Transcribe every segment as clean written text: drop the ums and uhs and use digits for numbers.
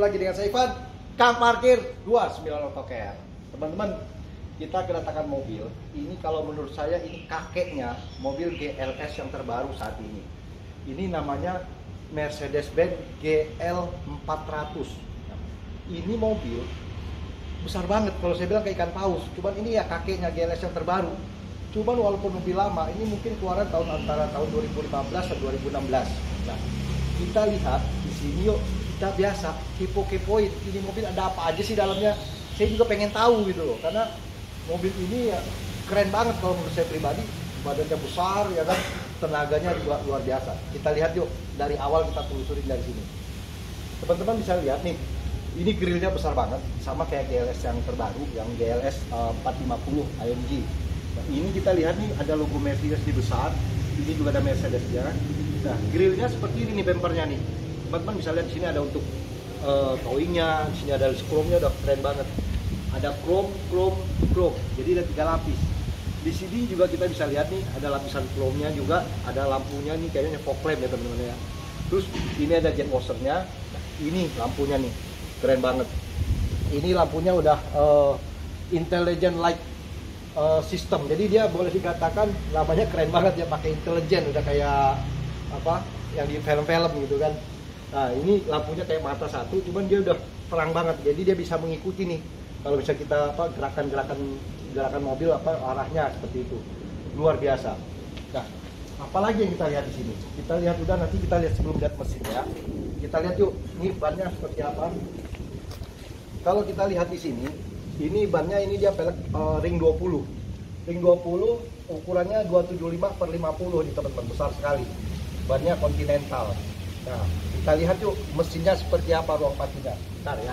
lagi dengan saya Ivan, Kang Parkir 29 AutoCare. Teman-teman, kita kedatangan mobil. Ini kalau menurut saya ini kakeknya mobil GLS yang terbaru saat ini. Ini namanya Mercedes-Benz GL 400. Ini mobil besar banget, kalau saya bilang kayak ikan paus. Cuman ini ya kakeknya GLS yang terbaru. Cuman walaupun mobil lama, ini mungkin keluaran antara tahun 2015 dan 2016. Nah, kita lihat di sini yuk. Kita biasa kepo-kepoin ini mobil ada apa aja sih dalamnya. Saya juga pengen tahu gitu loh, karena mobil ini ya keren banget kalau menurut saya pribadi. Badannya besar ya kan, tenaganya juga luar biasa. Kita lihat yuk, dari awal kita telusurin dari sini. Teman-teman bisa lihat nih, ini grillnya besar banget, sama kayak GLS yang terbaru, yang GLS 450 AMG. Nah, ini kita lihat nih ada logo Mercedes di besar, ini juga ada Mercedes-nya. Nah, grillnya seperti ini nih, bumpernya nih. Teman-teman bisa lihat di sini ada untuk towingnya, di sini ada chrome-nya udah keren banget. Ada chrome. Jadi ada 3 lapis. Di sini juga kita bisa lihat nih ada lapisan chrome-nya juga, ada lampunya nih kayaknya fog lamp ya teman-teman ya. Terus ini ada jet washer-nya. Nah, ini lampunya nih keren banget. Ini lampunya udah intelligent light system. Jadi dia boleh dikatakan namanya keren banget ya, pakai intelligent, udah kayak apa yang di film-film gitu kan. Nah, ini lampunya kayak mata satu, cuman dia udah terang banget, jadi dia bisa mengikuti nih kalau bisa kita apa gerakan mobil apa arahnya seperti itu, luar biasa. Nah, apalagi yang kita lihat di sini? Kita lihat udah, nanti kita lihat sebelum lihat mesin ya. Kita lihat yuk, ini bannya seperti apa. Kalau kita lihat di sini, ini bannya ini dia pelek ring 20. Ring 20 ukurannya 275/50 nih teman-teman, besar sekali. Bannya Continental. Nah, kita lihat yuk mesinnya seperti apa, ruang pacunya. Bentar ya,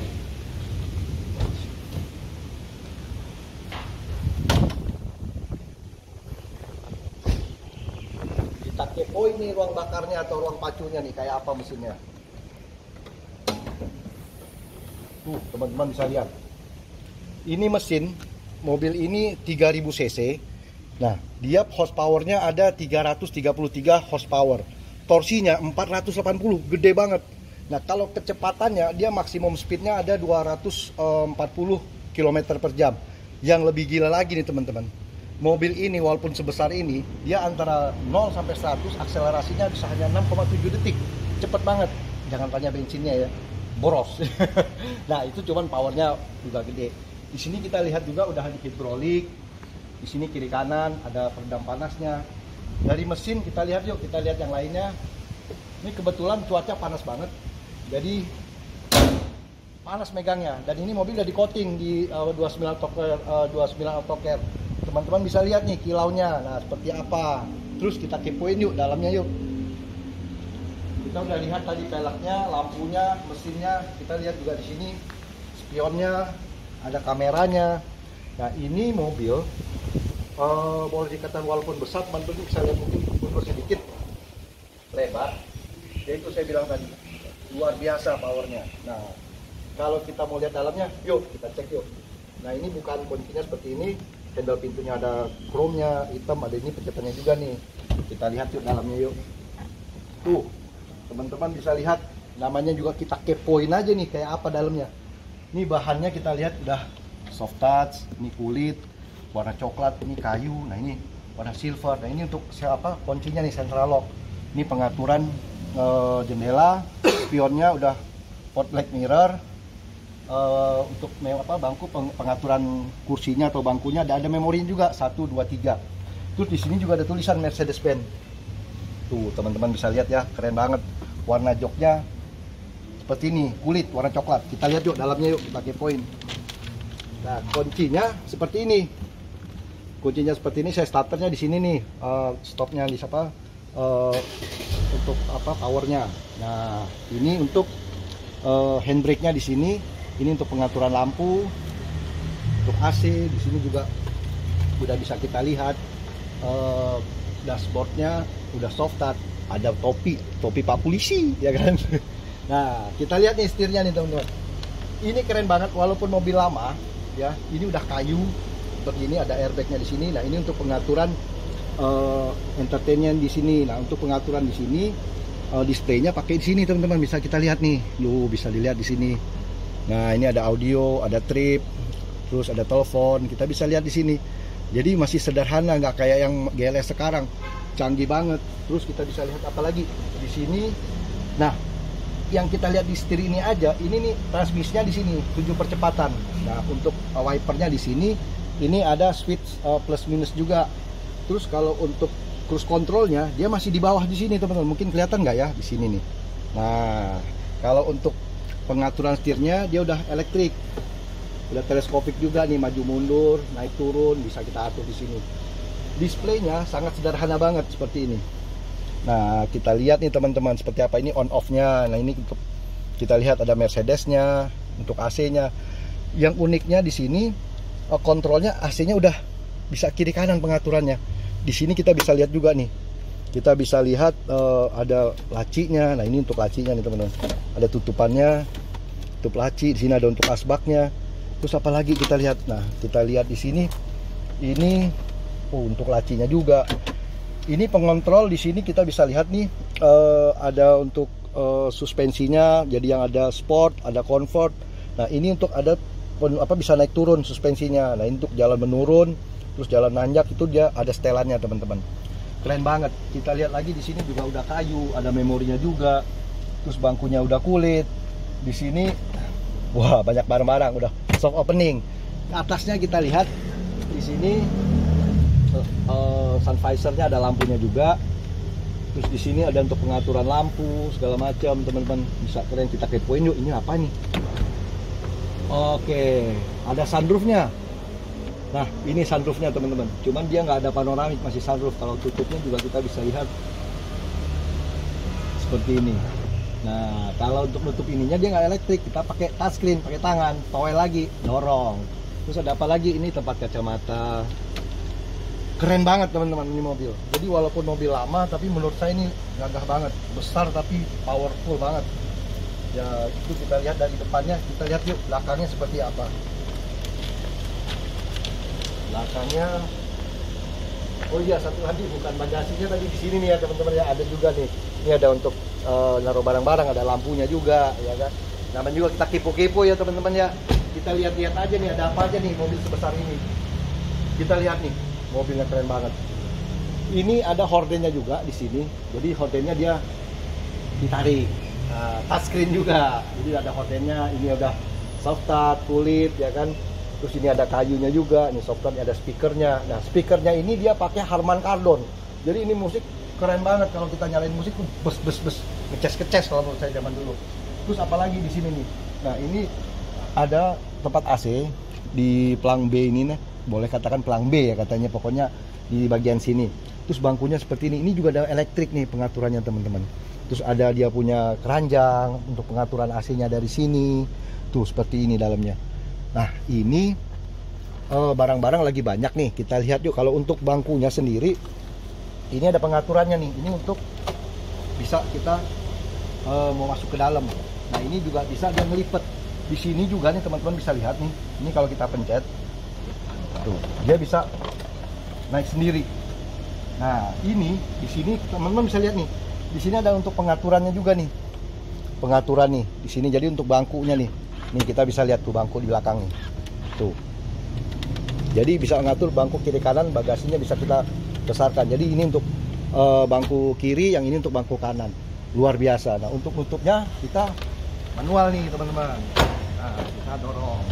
kita kepoin nih ruang bakarnya atau ruang pacunya nih, kayak apa mesinnya. Tuh, teman-teman bisa lihat. Ini mesin mobil ini 3000 cc. Nah, dia horsepowernya ada 333 horsepower. Torsinya 480, gede banget. Nah, kalau kecepatannya dia maksimum speednya ada 240 km per jam. Yang lebih gila lagi nih teman-teman, mobil ini walaupun sebesar ini, dia antara 0 sampai 100 akselerasinya bisa hanya 6,7 detik. Cepet banget. Jangan tanya bensinnya ya, boros. Nah, itu cuman powernya juga gede. Di sini kita lihat juga udah ada hidrolik. Di sini kiri kanan ada peredam panasnya. Dari mesin kita lihat yuk, kita lihat yang lainnya. Ini kebetulan cuaca panas banget, jadi panas megangnya. Dan ini mobil udah di coating di 29 AutoCare. Teman-teman bisa lihat nih kilaunya. Nah, seperti apa? Terus kita kepoin yuk dalamnya yuk. Kita udah lihat tadi peleknya, lampunya, mesinnya. Kita lihat juga di sini spionnya, ada kameranya. Nah, ini mobil boleh dikatakan walaupun besar, teman-teman bisa lihat mungkin mundur sedikit lebar. Jadi itu saya bilang tadi, luar biasa powernya. Nah, kalau kita mau lihat dalamnya, yuk kita cek yuk. Nah, ini bukan kuncinya seperti ini, handle pintunya ada chrome-nya hitam, ada ini pencetannya juga nih. Kita lihat yuk dalamnya yuk. Tuh, teman-teman bisa lihat, namanya juga kita kepoin aja nih kayak apa dalamnya. Ini bahannya kita lihat udah soft touch, ini kulit warna coklat, ini kayu, nah ini warna silver. Nah, ini untuk siapa kuncinya nih, central lock. Ini pengaturan jendela, spionnya udah port light mirror. Untuk bangku, pengaturan kursinya atau bangkunya ada memori juga 1, 2, 3. Terus di sini juga ada tulisan Mercedes-Benz. Tuh, teman-teman bisa lihat ya, keren banget. Warna joknya seperti ini, kulit warna coklat. Kita lihat yuk dalamnya yuk, pakai poin. Nah, kuncinya seperti ini. Kuncinya seperti ini, saya starternya di sini nih, stopnya di siapa, untuk apa powernya. Nah, ini untuk handbrake-nya di sini, ini untuk pengaturan lampu, untuk AC. Di sini juga udah bisa kita lihat dashboardnya udah soft touch, ada topi Pak Polisi ya kan. Nah, kita lihat nih setirnya nih teman-teman. Ini keren banget walaupun mobil lama ya. Ini udah kayu. Seperti ini ada airbagnya di sini. Nah, ini untuk pengaturan entertainment di sini. Nah, untuk pengaturan di sini displaynya pakai di sini teman-teman, bisa kita lihat nih, bisa dilihat di sini. Nah ini ada audio, ada trip, terus ada telepon, kita bisa lihat di sini. Jadi masih sederhana, nggak kayak yang GLS sekarang, canggih banget. Terus kita bisa lihat apa lagi di sini. Nah yang kita lihat di setir ini aja, ini nih transmisinya di sini 7 percepatan. Nah untuk wipernya di sini, ini ada switch plus minus juga. Terus kalau untuk cruise controlnya, dia masih di bawah di sini teman-teman. Mungkin kelihatan nggak ya di sini nih. Nah kalau untuk pengaturan setirnya, dia udah elektrik, udah teleskopik juga nih, maju mundur, naik turun, bisa kita atur di sini. Displaynya sangat sederhana banget seperti ini. Nah kita lihat nih teman-teman seperti apa ini on off-nya. Nah ini untuk kita lihat ada Mercedes-nya, untuk AC-nya. Yang uniknya di sini kontrolnya AC-nya udah bisa kiri kanan pengaturannya. Di sini kita bisa lihat juga nih. Kita bisa lihat ada lacinya. Nah ini untuk lacinya nih teman-teman. Ada tutupannya, tutup laci. Di sini ada untuk asbaknya. Terus apa lagi kita lihat? Nah kita lihat di sini. Ini untuk lacinya juga. Ini pengontrol di sini kita bisa lihat nih, ada untuk suspensinya, jadi yang ada sport, ada comfort. Nah ini untuk ada bisa naik turun suspensinya. Nah ini untuk jalan menurun, terus jalan nanjak itu dia ada setelannya teman-teman. Keren banget. Kita lihat lagi di sini juga udah kayu, ada memorinya juga. Terus bangkunya udah kulit. Di sini wah banyak barang-barang, udah soft opening. Atasnya kita lihat di sini. Sun visornya ada lampunya juga. Terus di sini ada untuk pengaturan lampu segala macam teman-teman, bisa keren. Kita kepoin yuk, ini apa nih? Oke, ada sunroofnya. Nah ini sunroofnya teman-teman, cuman dia nggak ada panoramik, masih sunroof. Kalau tutupnya juga kita bisa lihat seperti ini. Nah kalau untuk nutup ininya dia nggak elektrik, kita pakai touchscreen, pakai tangan, towel lagi, dorong. Terus ada apa lagi? Ini tempat kacamata. Keren banget teman-teman ini mobil. Jadi walaupun mobil lama, tapi menurut saya ini gagah banget, besar tapi powerful banget. Ya itu kita lihat dari depannya, kita lihat yuk belakangnya seperti apa. Belakangnya, oh iya satu lagi, bukan bagasinya tadi di sini nih ya teman-teman ya, ada juga nih. Ini ada untuk naruh barang-barang, ada lampunya juga, ya kan. Namanya juga kita kepo-kepo ya teman-teman ya. Kita lihat-lihat aja nih ada apa aja nih mobil sebesar ini. Kita lihat nih. Mobilnya keren banget. Ini ada hordennya juga di sini. Jadi hordennya dia ditarik. Nah, touchscreen juga. Jadi ada hordennya. Ini udah soft touch, kulit, ya kan. Terus ini ada kayunya juga. Ini soft touch, ada speakernya. Nah, speakernya ini dia pakai Harman Kardon. Jadi ini musik keren banget. Kalau kita nyalain musik tuh bes, ngeces kalau menurut saya zaman dulu. Terus apalagi di sini nih. Nah, ini ada tempat AC di pelang B ini nih. Boleh katakan pelang B ya katanya, pokoknya di bagian sini. Terus bangkunya seperti ini juga ada elektrik nih pengaturannya teman-teman. Terus ada dia punya keranjang untuk pengaturan AC-nya dari sini. Tuh seperti ini dalamnya. Nah ini barang-barang lagi banyak nih. Kita lihat yuk. Kalau untuk bangkunya sendiri, ini ada pengaturannya nih. Ini untuk bisa kita mau masuk ke dalam. Nah ini juga bisa dia ngelipet. Di sini juga nih teman-teman bisa lihat nih. Ini kalau kita pencet. Tuh, dia bisa naik sendiri. Nah, ini di sini teman-teman bisa lihat nih. Di sini ada untuk pengaturannya juga nih. Pengaturan nih di sini. Jadi untuk bangkunya nih. Nih kita bisa lihat tuh bangku di belakang nih. Tuh. Jadi bisa mengatur bangku kiri kanan, bagasinya bisa kita besarkan. Jadi ini untuk bangku kiri, yang ini untuk bangku kanan. Luar biasa. Nah, untuk nutupnya kita manual nih, teman-teman. Nah, kita dorong.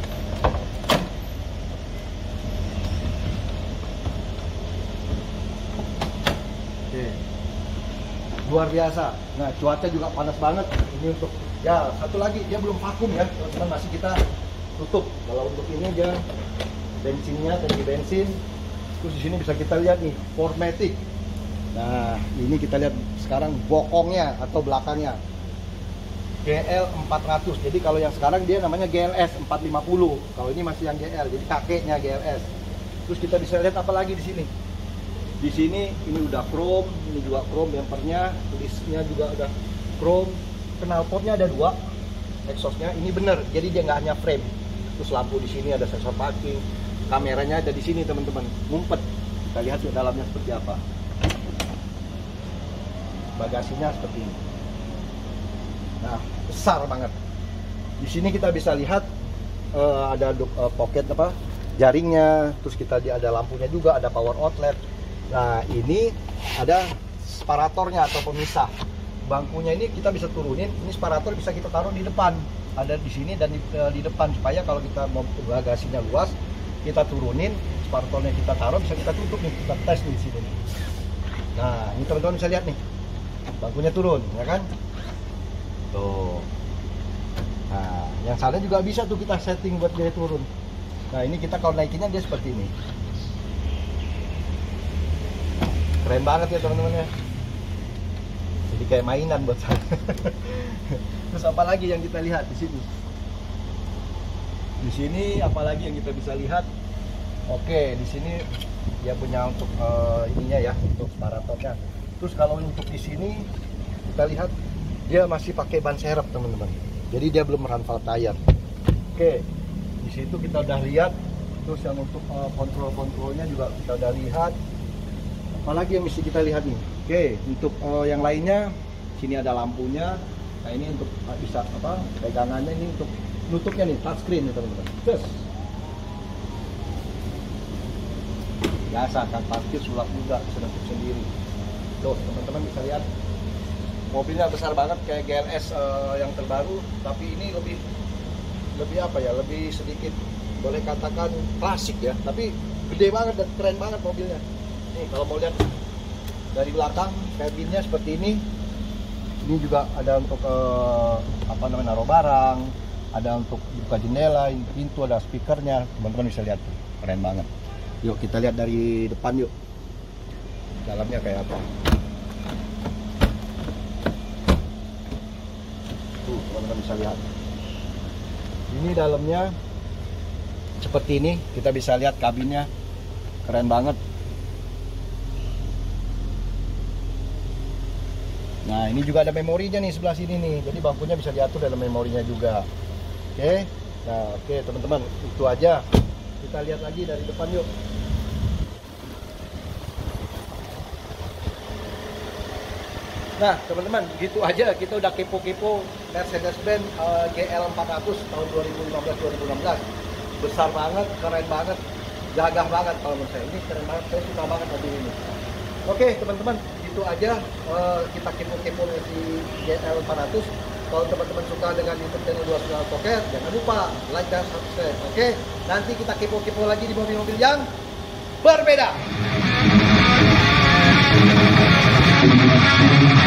Oke. Luar biasa. Nah cuaca juga panas banget. Ini untuk ya satu lagi, dia belum vakum ya teman-teman, masih kita tutup. Kalau untuk ini aja bensinnya, tangki bensin. Terus di sini bisa kita lihat nih Formatic. Nah ini kita lihat sekarang bokongnya atau belakangnya GL 400. Jadi kalau yang sekarang dia namanya GLS 450. Kalau ini masih yang GL, jadi kakeknya GLS. Terus kita bisa lihat apa lagi di sini. Di sini ini udah chrome, ini juga chrome bumpernya, tulisnya juga udah chrome. Knalpotnya ada 2, exhaustnya ini bener, jadi dia nggak hanya frame. Terus lampu di sini ada sensor parking, kameranya ada di sini teman-teman, ngumpet. Kita lihat yuk dalamnya seperti apa. bagasinya seperti ini. Nah, besar banget. Di sini kita bisa lihat ada pocket apa jaringnya, terus kita ada lampunya juga, ada power outlet. Nah, ini ada separatornya atau pemisah. Bangkunya ini kita bisa turunin, ini separator bisa kita taruh di depan. Ada di sini dan di depan, supaya kalau kita mau bagasinya luas, kita turunin, separatornya kita taruh, bisa kita tutup nih, kita tes di sini. Nah, ini teman-teman bisa lihat nih. Bangkunya turun, ya kan? Tuh. Nah, yang sana juga bisa tuh kita setting buat dia turun. Nah, ini kita kalau naikinnya dia seperti ini. Keren banget ya teman-teman ya. Jadi kayak mainan buat saya. Terus apa lagi yang kita lihat di sini? Di sini apalagi yang kita bisa lihat? Oke, di sini dia punya untuk ininya ya, untuk separatornya. Terus kalau untuk di sini kita lihat dia masih pakai ban serep teman-teman. Jadi dia belum meranfal tayar. Oke, di situ kita udah lihat. Terus yang untuk kontrol-kontrolnya juga kita udah lihat. Apalagi yang mesti kita lihat nih? Oke, untuk yang lainnya, sini ada lampunya. Nah, ini untuk bisa apa? Pegangannya ini untuk nutupnya nih, touchscreen nih teman-teman. Terus biasa kan parkir sulap juga, bisa nutup sendiri. Tuh teman-teman bisa lihat. Mobilnya besar banget kayak GLS yang terbaru, tapi ini lebih apa ya? Lebih sedikit boleh katakan klasik ya, tapi gede banget dan keren banget mobilnya. Nih kalau mau lihat dari belakang kabinnya seperti ini. Ini juga ada untuk apa namanya, naruh barang, ada untuk buka jendela, pintu, ada speakernya. Teman-teman bisa lihat tuh, keren banget. Yuk kita lihat dari depan yuk. Dalamnya kayak apa? Tuh teman-teman bisa lihat. Ini dalamnya seperti ini, kita bisa lihat kabinnya keren banget. Nah, ini juga ada memorinya nih sebelah sini nih. Jadi bangkunya bisa diatur dalam memorinya juga. Oke. Nah, oke teman-teman, itu aja. Kita lihat lagi dari depan yuk. Nah, teman-teman, gitu aja kita udah kepo-kepo Mercedes-Benz GL 400 tahun 2015-2016. Besar banget, keren banget, gagah banget kalau menurut saya. Ini keren banget, saya suka banget mobil ini. Oke, teman-teman, itu aja kita kepo-kepo di GL 400. Kalau teman-teman suka dengan YouTube channel 29 Poker, jangan lupa like dan subscribe. Oke, nanti kita kepo-kepo lagi di mobil-mobil yang berbeda.